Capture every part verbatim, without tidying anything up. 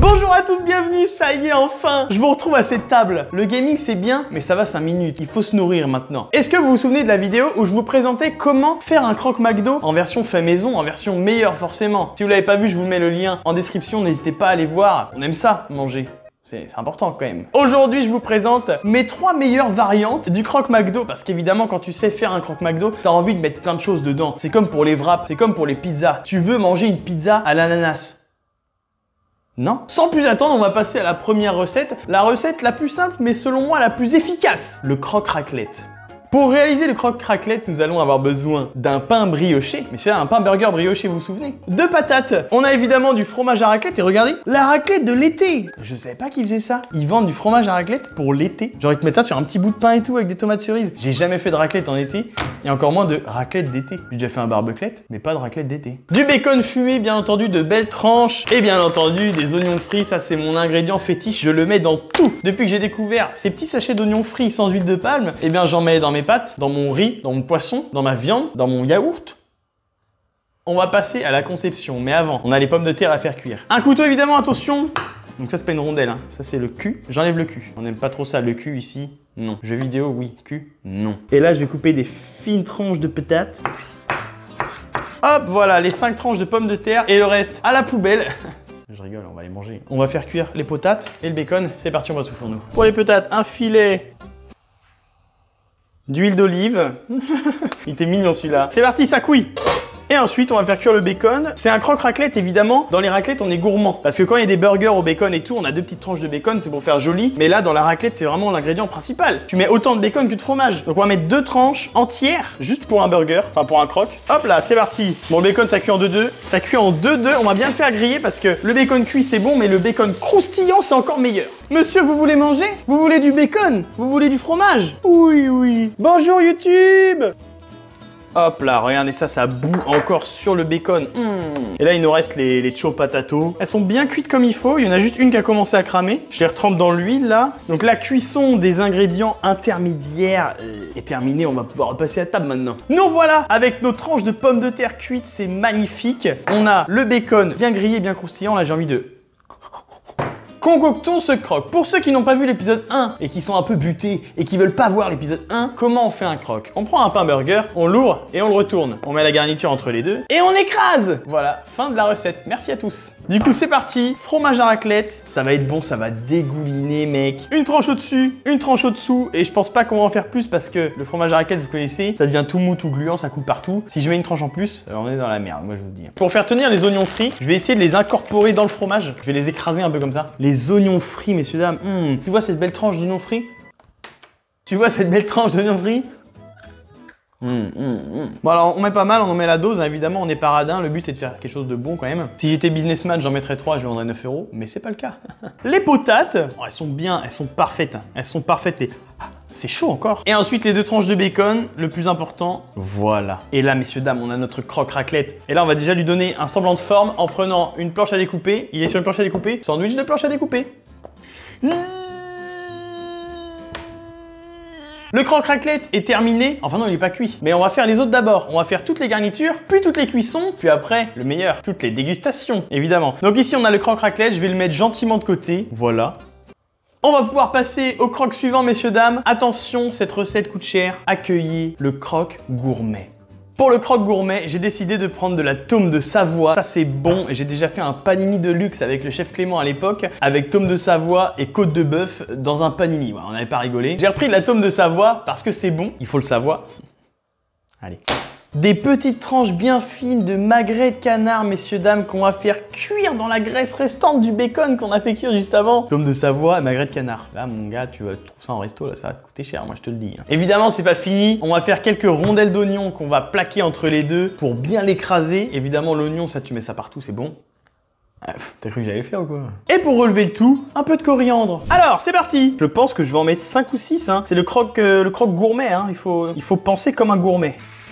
Bonjour à tous, bienvenue, ça y est enfin. Je vous retrouve à cette table. Le gaming c'est bien, mais ça va cinq minutes, il faut se nourrir maintenant. Est-ce que vous vous souvenez de la vidéo où je vous présentais comment faire un croque McDo en version fait maison, en version meilleure forcément? Si vous l'avez pas vu, je vous mets le lien en description, n'hésitez pas à aller voir. On aime ça, manger. C'est important quand même. Aujourd'hui, je vous présente mes trois meilleures variantes du croque McDo. Parce qu'évidemment, quand tu sais faire un croque McDo, t'as envie de mettre plein de choses dedans. C'est comme pour les wraps, c'est comme pour les pizzas. Tu veux manger une pizza à l'ananas? Non? Sans plus attendre, on va passer à la première recette. La recette la plus simple, mais selon moi la plus efficace. Le croque raclette. Pour réaliser le croque raclette, nous allons avoir besoin d'un pain brioché. Mais c'est un pain burger brioché, vous vous souvenez? De patates. On a évidemment du fromage à raclette. Et regardez, la raclette de l'été. Je savais pas qu'ils faisaient ça. Ils vendent du fromage à raclette pour l'été. Genre ils te mettent ça sur un petit bout de pain et tout avec des tomates cerises. J'ai jamais fait de raclette en été. Et encore moins de raclette d'été. J'ai déjà fait un barbeclette, mais pas de raclette d'été. Du bacon fumé, bien entendu, de belles tranches. Et bien entendu, des oignons frits. Ça, c'est mon ingrédient fétiche. Je le mets dans tout. Depuis que j'ai découvert ces petits sachets d'oignons frits sans huile de palme, eh bien j'en mets dans mes pâtes, dans mon riz, dans mon poisson, dans ma viande, dans mon yaourt. On va passer à la conception, mais avant, on a les pommes de terre à faire cuire. Un couteau évidemment, attention. Donc ça c'est pas une rondelle, hein. Ça c'est le cul. J'enlève le cul. On n'aime pas trop ça, le cul ici, non. Jeux vidéo, oui. Cul, non. Et là je vais couper des fines tranches de patates. Hop, voilà, les cinq tranches de pommes de terre et le reste à la poubelle. Je rigole, on va les manger. On va faire cuire les patates et le bacon. C'est parti, on va sous fourneau. Pour les patates, un filet d'huile d'olive. Il était mignon celui-là. C'est parti, ça cuit. Et ensuite, on va faire cuire le bacon. C'est un croque raclette, évidemment. Dans les raclettes, on est gourmand. Parce que quand il y a des burgers au bacon et tout, on a deux petites tranches de bacon, c'est pour faire joli. Mais là, dans la raclette, c'est vraiment l'ingrédient principal. Tu mets autant de bacon que de fromage. Donc on va mettre deux tranches entières, juste pour un burger, enfin pour un croque. Hop là, c'est parti. Bon, le bacon, ça cuit en deux deux. Ça cuit en deux deux. On va bien le faire griller parce que le bacon cuit, c'est bon, mais le bacon croustillant, c'est encore meilleur. Monsieur, vous voulez manger? Vous voulez du bacon? Vous voulez du fromage? Oui, oui. Bonjour YouTube. Hop là, regardez ça, ça bout encore sur le bacon. Mmh. Et là, il nous reste les, les cho patato. Elles sont bien cuites comme il faut. Il y en a juste une qui a commencé à cramer. Je les retrempe dans l'huile là. Donc la cuisson des ingrédients intermédiaires est terminée. On va pouvoir passer à table maintenant. Nous voilà avec nos tranches de pommes de terre cuites. C'est magnifique. On a le bacon bien grillé, bien croustillant. Là, j'ai envie de... Concoctons ce croque. Pour ceux qui n'ont pas vu l'épisode un et qui sont un peu butés et qui veulent pas voir l'épisode un, comment on fait un croque? On prend un pain burger, on l'ouvre et on le retourne. On met la garniture entre les deux et on écrase. Voilà, fin de la recette. Merci à tous. Du coup, c'est parti. Fromage à raclette. Ça va être bon, ça va dégouliner, mec. Une tranche au-dessus, une tranche au-dessous. Et je pense pas qu'on va en faire plus parce que le fromage à raclette, vous connaissez, ça devient tout mou, tout gluant, ça coule partout. Si je mets une tranche en plus, alors on est dans la merde, moi je vous le dis. Pour faire tenir les oignons frits, je vais essayer de les incorporer dans le fromage. Je vais les écraser un peu comme ça. Les oignons frits, messieurs, dames. Mmh. Tu vois cette belle tranche d'oignons frits? Tu vois cette belle tranche d'oignons frits? Mmh, mmh, mmh. Bon alors on met pas mal, on en met la dose, hein. Évidemment on est paradin, le but c'est de faire quelque chose de bon quand même. Si j'étais businessman j'en mettrais trois, je vendrais neuf euros, mais c'est pas le cas. Les patates, oh, elles sont bien, elles sont parfaites, hein. Elles sont parfaites les... C'est chaud encore. Et ensuite les deux tranches de bacon, le plus important, voilà. Et là messieurs dames, on a notre croque raclette. Et là on va déjà lui donner un semblant de forme en prenant une planche à découper. Il est sur une planche à découper, sandwich de planche à découper. Le croque raclette est terminé. Enfin non, il n'est pas cuit. Mais on va faire les autres d'abord. On va faire toutes les garnitures, puis toutes les cuissons, puis après, le meilleur, toutes les dégustations, évidemment. Donc ici, on a le croque raclette. Je vais le mettre gentiment de côté. Voilà. On va pouvoir passer au croque suivant, messieurs, dames. Attention, cette recette coûte cher. Accueillez le croque gourmet. Pour le croque gourmet, j'ai décidé de prendre de la tome de Savoie. Ça, c'est bon. J'ai déjà fait un panini de luxe avec le chef Clément à l'époque, avec tome de Savoie et côte de bœuf dans un panini. Ouais, on n'avait pas rigolé. J'ai repris de la tome de Savoie parce que c'est bon. Il faut le savoir. Allez. Des petites tranches bien fines de magret de canard, messieurs, dames, qu'on va faire cuire dans la graisse restante du bacon qu'on a fait cuire juste avant. Tome de Savoie et magret de canard. Là, mon gars, tu vas trouver ça en resto, là, ça va te coûter cher, moi je te le dis. Hein. Évidemment, c'est pas fini. On va faire quelques rondelles d'oignon qu'on va plaquer entre les deux pour bien l'écraser. Évidemment, l'oignon, ça, tu mets ça partout, c'est bon. Ah, t'as cru que j'allais faire ou quoi? Et pour relever le tout, un peu de coriandre. Alors, c'est parti. Je pense que je vais en mettre cinq ou six. Hein. C'est le croque, euh, le croque gourmet. Hein. Il faut, il faut penser comme un gourmet.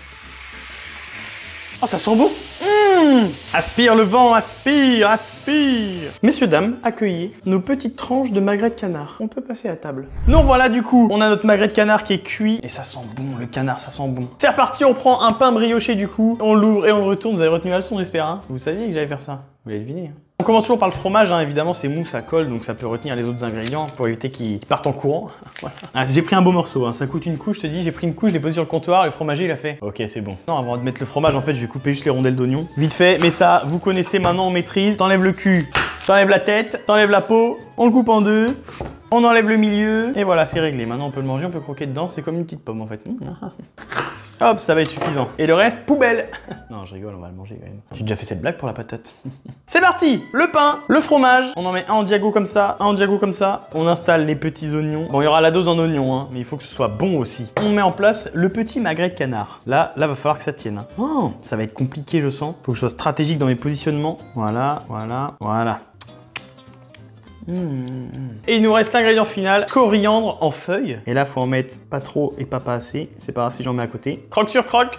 Oh, ça sent bon. Mmh. Aspire le vent, aspire, aspire. Messieurs, dames, accueillez nos petites tranches de magret de canard. On peut passer à table. Donc voilà, du coup, on a notre magret de canard qui est cuit. Et ça sent bon, le canard, ça sent bon. C'est reparti, on prend un pain brioché du coup. On l'ouvre et on le retourne. Vous avez retenu la leçon, j'espère. Hein, vous saviez que j'allais faire ça. Vous l'avez deviné. Hein. On commence toujours par le fromage, hein. Évidemment c'est mou, ça colle, donc ça peut retenir les autres ingrédients pour éviter qu'ils partent en courant. Voilà. Ah, j'ai pris un beau morceau, hein. Ça coûte une couche, je te dis, j'ai pris une couche, je l'ai posé sur le comptoir, le fromager il a fait. Ok, c'est bon. Non, avant de mettre le fromage, en fait, je vais couper juste les rondelles d'oignon. Vite fait, mais ça, vous connaissez maintenant, on maîtrise. T'enlèves le cul, t'enlèves la tête, t'enlèves la peau, on le coupe en deux. On enlève le milieu, et voilà, c'est réglé. Maintenant, on peut le manger, on peut croquer dedans. C'est comme une petite pomme, en fait. Hop, ça va être suffisant. Et le reste, poubelle. Non, je rigole, on va le manger quand même. J'ai déjà fait cette blague pour la patate. C'est parti. Le pain, le fromage. On en met un en diago comme ça, un en diago comme ça. On installe les petits oignons. Bon, il y aura la dose en oignons, hein, mais il faut que ce soit bon aussi. On met en place le petit magret de canard. Là, là, va falloir que ça tienne. Hein. Oh, ça va être compliqué, je sens. Faut que je sois stratégique dans mes positionnements. Voilà, voilà, voilà. Mmh. Et il nous reste l'ingrédient final, coriandre en feuilles. Et là, faut en mettre pas trop et pas pas assez. C'est pas grave si j'en mets à côté. Croque sur croque.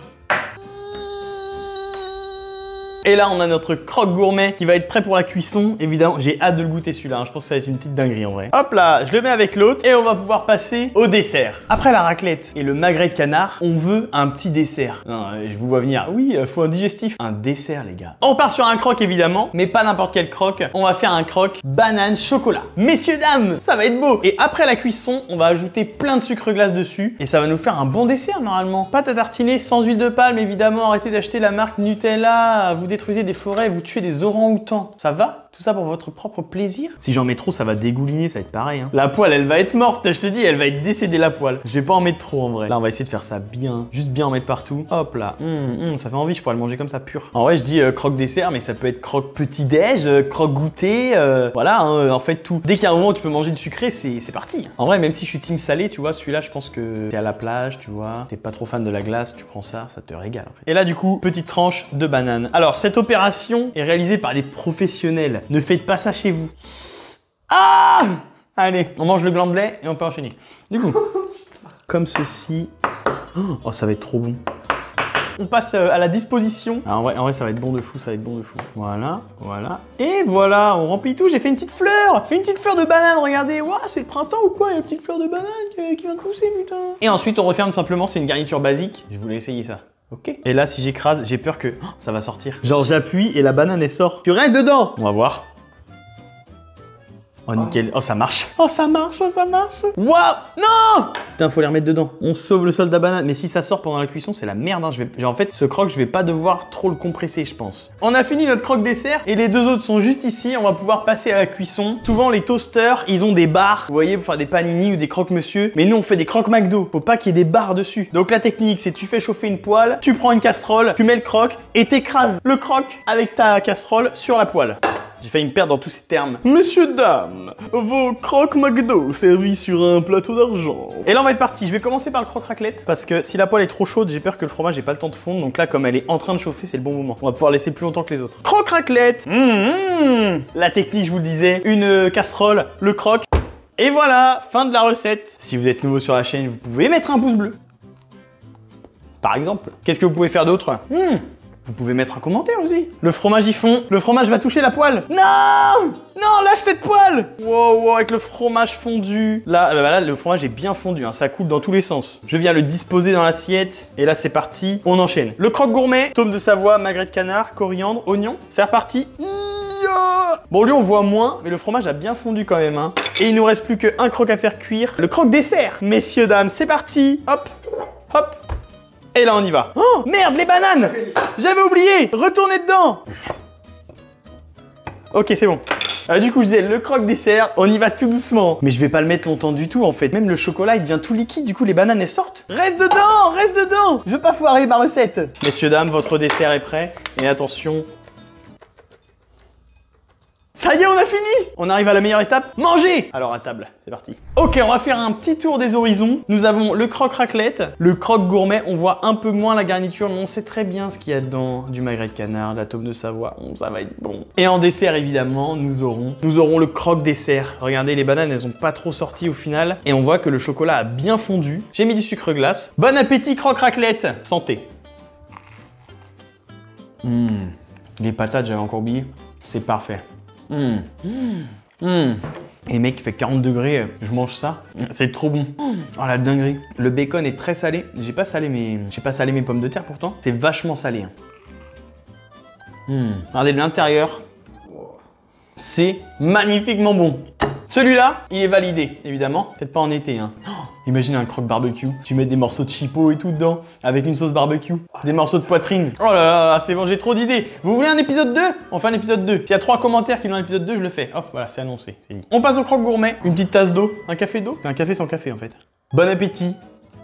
Et là, on a notre croque gourmet qui va être prêt pour la cuisson. Évidemment, j'ai hâte de le goûter celui-là. Hein. Je pense que ça va être une petite dinguerie en vrai. Hop là, je le mets avec l'autre et on va pouvoir passer au dessert. Après la raclette et le magret de canard, on veut un petit dessert. Non, je vous vois venir. Oui, il faut un digestif. Un dessert, les gars. On part sur un croque évidemment, mais pas n'importe quel croque. On va faire un croque banane chocolat. Messieurs, dames, ça va être beau. Et après la cuisson, on va ajouter plein de sucre glace dessus et ça va nous faire un bon dessert normalement. Pâte à tartiner sans huile de palme, évidemment. Arrêtez d'acheter la marque Nutella. Vous détruisez des forêts, vous tuez des orang-outans. Ça va? Tout ça pour votre propre plaisir? Si j'en mets trop, ça va dégouliner, ça va être pareil. Hein. La poêle, elle va être morte, je te dis, elle va être décédée la poêle. Je vais pas en mettre trop en vrai. Là, on va essayer de faire ça bien. Juste bien en mettre partout. Hop là. Mmh, mmh, ça fait envie, je pourrais le manger comme ça pur. En vrai, je dis euh, croque dessert, mais ça peut être croque petit-déj, euh, croque goûter. Euh, voilà, hein, en fait, tout. Dès qu'il y a un moment où tu peux manger du sucré, c'est parti. En vrai, même si je suis team salé, tu vois, celui-là, je pense que t'es à la plage, tu vois. T'es pas trop fan de la glace, tu prends ça, ça te régale en fait. Et là, du coup, petite tranche de banane. Alors, cette opération est réalisée par des professionnels. Ne faites pas ça chez vous. Ah! Allez, on mange le gland de blé et on peut enchaîner. Du coup, comme ceci. Oh, ça va être trop bon. On passe à la disposition. Ah, en vrai, en vrai, ça va être bon de fou, ça va être bon de fou. Voilà, voilà. Et voilà, on remplit tout. J'ai fait une petite fleur. Une petite fleur de banane, regardez. Waouh, c'est le printemps ou quoi? Il y a une petite fleur de banane qui, qui vient de pousser, putain. Et ensuite, on referme simplement. C'est une garniture basique. Je voulais essayer ça. Ok. Et là, si j'écrase, j'ai peur que oh, ça va sortir. Genre, j'appuie et la banane, elle sort. Tu restes dedans. On va voir. Oh nickel, oh ça marche. Oh ça marche, oh ça marche. Waouh, non. Putain, faut les remettre dedans. On sauve le sol de la banane. Mais si ça sort pendant la cuisson, c'est la merde. Hein. Je vais... Genre, en fait, ce croque, je vais pas devoir trop le compresser, je pense. On a fini notre croque dessert et les deux autres sont juste ici. On va pouvoir passer à la cuisson. Souvent, les toasters, ils ont des barres. Vous voyez, pour faire des panini ou des croque-monsieur. Mais nous, on fait des croque McDo. Faut pas qu'il y ait des barres dessus. Donc la technique, c'est tu fais chauffer une poêle, tu prends une casserole, tu mets le croque et t'écrases le croque avec ta casserole sur la poêle. J'ai failli me perdre dans tous ces termes. Messieurs, dames, vos croque McDo servis sur un plateau d'argent. Et là, on va être parti. Je vais commencer par le croque raclette parce que si la poêle est trop chaude, j'ai peur que le fromage n'ait pas le temps de fondre. Donc là, comme elle est en train de chauffer, c'est le bon moment. On va pouvoir laisser plus longtemps que les autres. Croque raclette. Mmh, mmh. La technique, je vous le disais, une casserole, le croque. Et voilà, fin de la recette. Si vous êtes nouveau sur la chaîne, vous pouvez mettre un pouce bleu. Par exemple. Qu'est-ce que vous pouvez faire d'autre? mmh. Vous pouvez mettre un commentaire aussi. Le fromage y fond. Le fromage va toucher la poêle. Non! Non, lâche cette poêle! Wow, wow, avec le fromage fondu. Là, là, là, le fromage est bien fondu. Hein, ça coule dans tous les sens. Je viens le disposer dans l'assiette. Et là, c'est parti. On enchaîne. Le croque gourmet, tome de Savoie, magret de canard, coriandre, oignon. C'est reparti. Bon, lui, on voit moins, mais le fromage a bien fondu quand même. Hein. Et il nous reste plus qu'un croque à faire cuire. Le croque dessert. Messieurs, dames, c'est parti. Hop, hop. Et là, on y va. Oh, merde, les bananes! J'avais oublié! Retournez dedans! Ok, c'est bon. Euh, du coup, je disais, le croque dessert, on y va tout doucement. Mais je vais pas le mettre longtemps du tout, en fait. Même le chocolat, il devient tout liquide, du coup, les bananes, elles sortent. Reste dedans! Reste dedans! Je veux pas foirer ma recette. Messieurs, dames, votre dessert est prêt. Et attention... Ça y est, on a fini! On arrive à la meilleure étape, manger! Alors à table, c'est parti. Ok, on va faire un petit tour des horizons. Nous avons le croque raclette, le croque gourmet. On voit un peu moins la garniture, mais on sait très bien ce qu'il y a dedans. Du magret de canard, de la tome de Savoie, oh, ça va être bon. Et en dessert, évidemment, nous aurons, nous aurons le croque dessert. Regardez, les bananes, elles ont pas trop sorti au final. Et on voit que le chocolat a bien fondu. J'ai mis du sucre glace. Bon appétit, croque raclette! Santé! Mmh. Les patates, j'avais encore oublié. C'est parfait. Mmh. Mmh. Mmh. Et mec, il fait quarante degrés, je mange ça. C'est trop bon. Oh la dinguerie. Le bacon est très salé. J'ai pas salé mes, j'ai pas salé mes pommes de terre pourtant. C'est vachement salé. Hein. Mmh. Regardez de l'intérieur. C'est magnifiquement bon. Celui-là, il est validé, évidemment. Peut-être pas en été, hein. Oh, imagine un croque barbecue. Tu mets des morceaux de chipot et tout dedans, avec une sauce barbecue. Des morceaux de poitrine. Oh là là, là c'est bon, j'ai trop d'idées. Vous voulez un épisode deux? On fait un épisode deux. S'il y a trois commentaires qui veulent un épisode deux, je le fais. Hop, voilà, c'est annoncé. On passe au croque gourmet. Une petite tasse d'eau. Un café d'eau? C'est un café sans café, en fait. Bon appétit.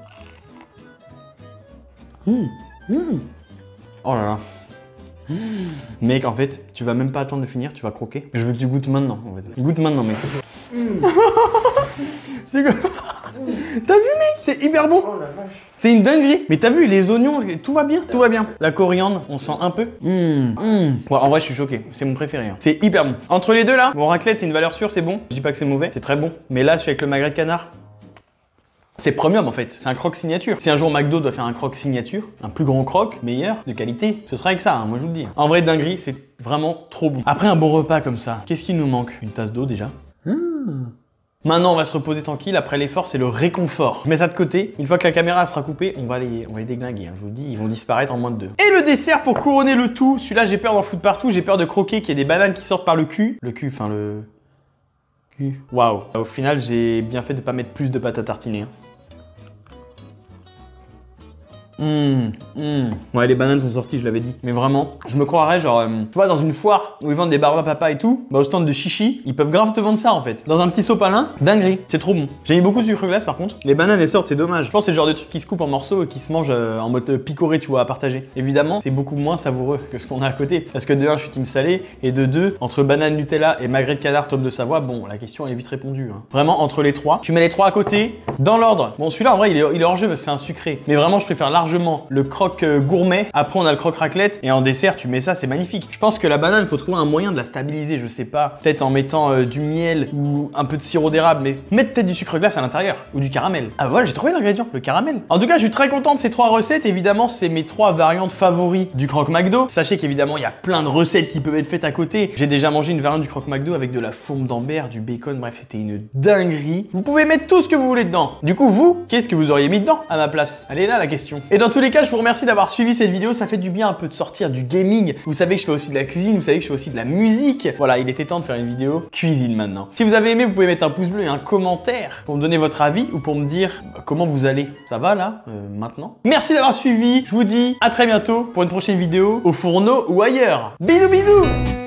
Mmh. Mmh. Oh là là. Mmh. Mec, en fait, tu vas même pas attendre de finir, tu vas croquer. Je veux que tu goûtes maintenant, en fait. Goûte maintenant, mec. Mmh. C'est quoi? Mmh. T'as vu, mec? C'est hyper bon. Oh la vache. C'est une dinguerie. Mais t'as vu, les oignons, tout va bien. Tout va bien. La coriandre, on sent un peu. Mmh. Mmh. Ouais, en vrai, je suis choqué. C'est mon préféré. Hein. C'est hyper bon. Entre les deux, là, mon raclette, c'est une valeur sûre, c'est bon. Je dis pas que c'est mauvais, c'est très bon. Mais là, je suis avec le magret de canard. C'est premium en fait, c'est un croque signature. Si un jour McDo doit faire un croque signature, un plus grand croque, meilleur, de qualité, ce sera avec ça, hein, moi je vous le dis. En vrai, dinguerie, c'est vraiment trop bon. Après un bon repas comme ça, qu'est-ce qu'il nous manque? Une tasse d'eau déjà. Mmh. Maintenant, on va se reposer tranquille. Après l'effort, c'est le réconfort. Je mets ça de côté. Une fois que la caméra sera coupée, on va les, on va les déglinguer. Hein. Je vous dis, ils vont disparaître en moins de deux. Et le dessert pour couronner le tout. Celui-là, j'ai peur d'en foutre partout. J'ai peur de croquer, qu'il y ait des bananes qui sortent par le cul. Le cul, enfin le... cul. Waouh. Au final, j'ai bien fait de pas mettre plus de pâte à tartiner. Hein. Mmh, mmh. Ouais, les bananes sont sorties, je l'avais dit. Mais vraiment, je me croirais genre, euh, tu vois, dans une foire où ils vendent des barbes à papa et tout, bah au stand de chichi, ils peuvent grave te vendre ça en fait. Dans un petit sopalin, dinguerie, c'est trop bon. J'ai mis beaucoup de sucre glace par contre. Les bananes elles sortent, c'est dommage. Je pense que c'est le genre de truc qui se coupe en morceaux et qui se mange euh, en mode euh, picoré, tu vois, à partager. Évidemment, c'est beaucoup moins savoureux que ce qu'on a à côté. Parce que de un, je suis team salé, et de deux, entre banane Nutella et magret de canard top de Savoie, bon, la question elle est vite répondue. Hein. Vraiment, entre les trois, tu mets les trois à côté, dans l'ordre. Bon, celui-là en vrai, il est, il est hors jeu parce que c'est un sucré. Mais vraiment, je préfère largement le croque gourmet, après on a le croque raclette et en dessert tu mets ça, c'est magnifique. Je pense que la banane, il faut trouver un moyen de la stabiliser, je sais pas, peut-être en mettant euh, du miel ou un peu de sirop d'érable, mais mettre peut-être du sucre glace à l'intérieur ou du caramel. Ah voilà, j'ai trouvé l'ingrédient, le caramel. En tout cas, je suis très content de ces trois recettes. Évidemment, c'est mes trois variantes favoris du croque McDo. Sachez qu'évidemment, il y a plein de recettes qui peuvent être faites à côté. J'ai déjà mangé une variante du croque McDo avec de la fourme d'Ambert, du bacon, bref, c'était une dinguerie. Vous pouvez mettre tout ce que vous voulez dedans. Du coup, vous, qu'est-ce que vous auriez mis dedans à ma place? Elle est là la question. Et dans tous les cas, je vous remercie d'avoir suivi cette vidéo, ça fait du bien un peu de sortir du gaming. Vous savez que je fais aussi de la cuisine, vous savez que je fais aussi de la musique. Voilà, il était temps de faire une vidéo cuisine maintenant. Si vous avez aimé, vous pouvez mettre un pouce bleu et un commentaire pour me donner votre avis ou pour me dire bah, comment vous allez. Ça va là, euh, maintenant? Merci d'avoir suivi, je vous dis à très bientôt pour une prochaine vidéo au fourneau ou ailleurs. Bisous bisous.